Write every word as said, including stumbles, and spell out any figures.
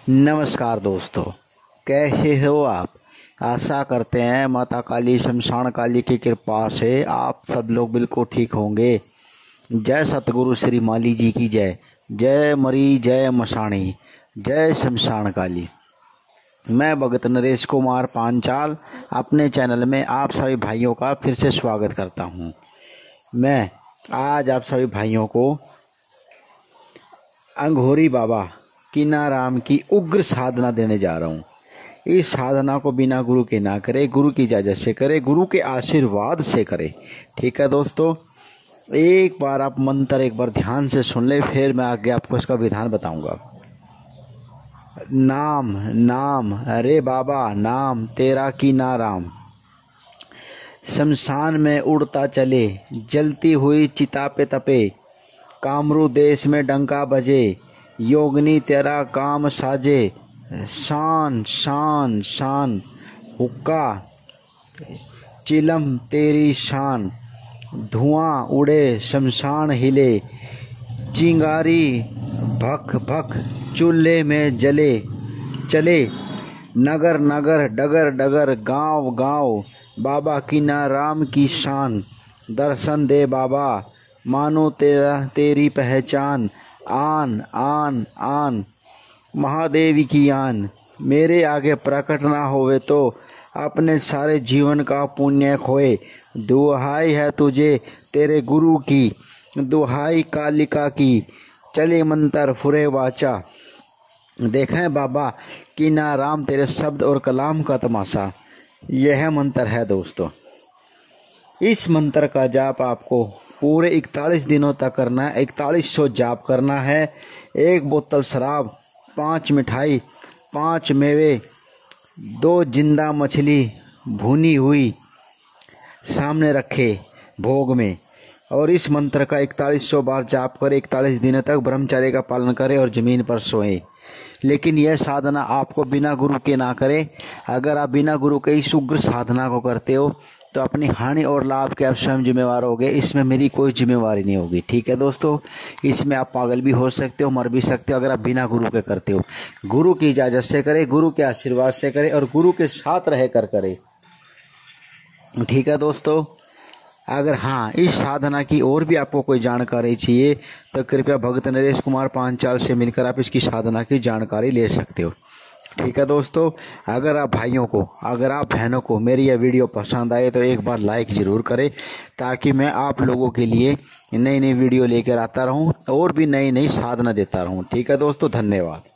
नमस्कार दोस्तों, कैसे हो आप। आशा करते हैं माता काली शमशान काली की कृपा से आप सब लोग बिल्कुल ठीक होंगे। जय सतगुरु श्री माली जी की जय। जय मरी जय मशाणी, जय शमशान काली। मैं भगत नरेश कुमार पांचाल अपने चैनल में आप सभी भाइयों का फिर से स्वागत करता हूं। मैं आज आप सभी भाइयों को अंघोरी बाबा कीनाराम की उग्र साधना देने जा रहा हूँ। इस साधना को बिना गुरु के ना करे, गुरु की इजाज़त से करे, गुरु के आशीर्वाद से करे। ठीक है दोस्तों, एक बार आप मंत्र एक बार ध्यान से सुन ले, फिर मैं आगे आपको इसका विधान बताऊंगा। नाम नाम अरे बाबा नाम तेरा कीनाराम, शमशान में उड़ता चले, जलती हुई चिता पे तपे, कामरू देश में डंका बजे, योगनी तेरा काम साजे, शान शान शान हुक्का चिलम तेरी शान, धुआं उड़े शमशान हिले, चिंगारी भक भक चूल्हे में जले चले, नगर नगर डगर डगर गांव गांव, बाबा कीनाराम की शान, दर्शन दे बाबा मानो तेरा तेरी पहचान, आन आन आन महादेवी की आन, मेरे आगे प्रकट ना होवे तो अपने सारे जीवन का पुण्य खोए, दुहाई है तुझे तेरे गुरु की, दुहाई कालिका की, चले मंतर फुरे वाचा। देखें बाबा कीनाराम तेरे शब्द और कलाम का तमाशा। यह मंत्र है दोस्तों। इस मंत्र का जाप आपको पूरे इकतालीस दिनों तक करना है। इकतालीस सौ जाप करना है। एक बोतल शराब, पांच मिठाई, पांच मेवे, दो जिंदा मछली भुनी हुई सामने रखे भोग में, और इस मंत्र का इकतालीस सौ बार जाप करे। इकतालीस दिनों तक ब्रह्मचर्य का पालन करे और ज़मीन पर सोए। लेकिन यह साधना आपको बिना गुरु के ना करे। अगर आप बिना गुरु के इस उग्र साधना को करते हो तो अपनी हानि और लाभ के आप स्वयं जिम्मेवार होगे। इसमें मेरी कोई जिम्मेवारी नहीं होगी। ठीक है दोस्तों, इसमें आप पागल भी हो सकते हो, मर भी सकते हो अगर आप बिना गुरु के करते हो। गुरु की इजाज़त से करें, गुरु के आशीर्वाद से करें और गुरु के साथ रह कर करें। ठीक है दोस्तों, अगर हाँ इस साधना की और भी आपको कोई जानकारी चाहिए तो कृपया भगत नरेश कुमार पांचाल से मिलकर आप इसकी साधना की जानकारी ले सकते हो। ठीक है दोस्तों, अगर आप भाइयों को, अगर आप बहनों को मेरी यह वीडियो पसंद आए तो एक बार लाइक ज़रूर करें, ताकि मैं आप लोगों के लिए नई नई वीडियो लेकर आता रहूं और भी नई नई साधना देता रहूं। ठीक है दोस्तों, धन्यवाद।